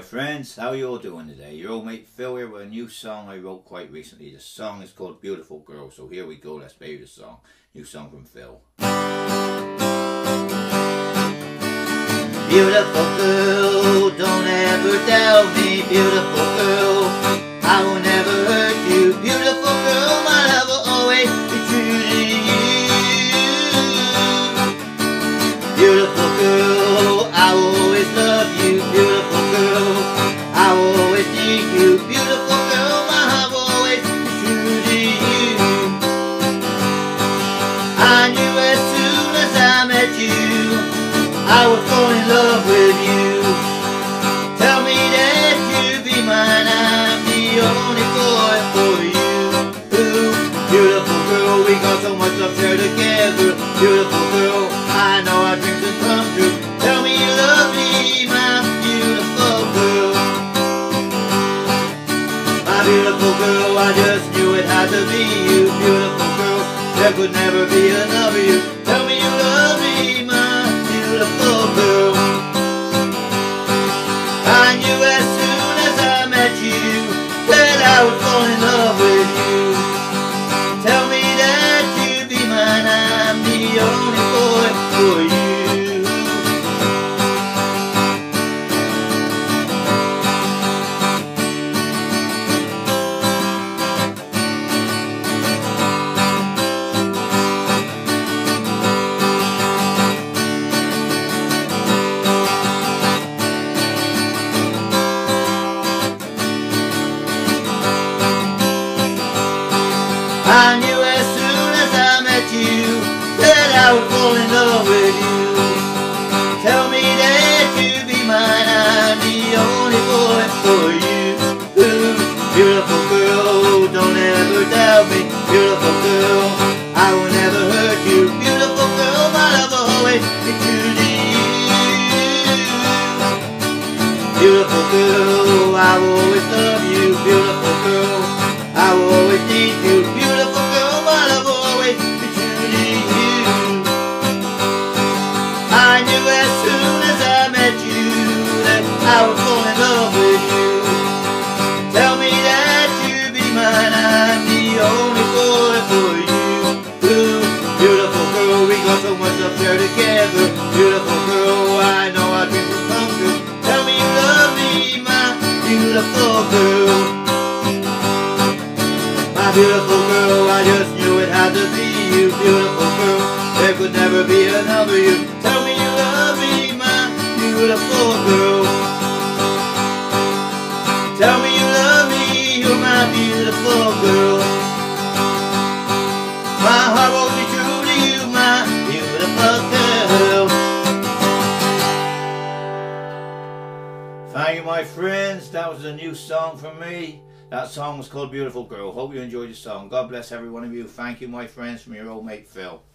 friends, how you all doing today? Your old mate Phil here with a new song I wrote quite recently. The song is called Beautiful Girl, so here we go, let's play the song. New song from Phil. Beautiful girl, don't ever doubt me. Beautiful girl, I will never hurt you. Beautiful girl, my love will always be true to you. Beautiful girl, I will always love you. Beautiful girl, I will always need you. Beautiful girl, my heart will always be true to you. I knew as soon as I met you I would fall in love with you. Tell me that you'd be mine, I'm the only boy for you. Ooh, beautiful girl, we got so much love shared together. Beautiful girl, I know our dreams will come true. Tell me you love me, my beautiful girl. My beautiful girl, I just knew it had to be you. Beautiful girl, there could never be another you. Tell me you love me, my beautiful girl. I knew as soon as I met you that I would fall in love with you. Tell me that you'd be mine, I'm the only boy for you. I knew as soon as I met you that I would fall in love with you. Tell me that you'd be mine, I'm the only boy for you. Ooh, beautiful girl, don't ever doubt me. Beautiful girl, I will never hurt you. Beautiful girl, my love will always be true to you. Beautiful girl, I will always love you. Beautiful girl, I will always need you. Beautiful girl, my love will always be true to you. I knew as soon as I met you that I would fall in love with you. Tell me that you'd be mine, I'm the only boy for you. Ooh, beautiful girl, we got so much up there together. Beautiful girl, I know our dreams will come true. Tell me you love me, my beautiful girl. My beautiful girl, I just knew it had to be you. Beautiful girl, there could never be another you. Tell me you love me, my beautiful girl. Tell me you love me, you're my beautiful girl. My heart will be true to you, my beautiful girl. Thank you, my friends, that was a new song from me. That song was called Beautiful Girl. Hope you enjoyed the song. God bless every one of you. Thank you, my friends, from your old mate Phil.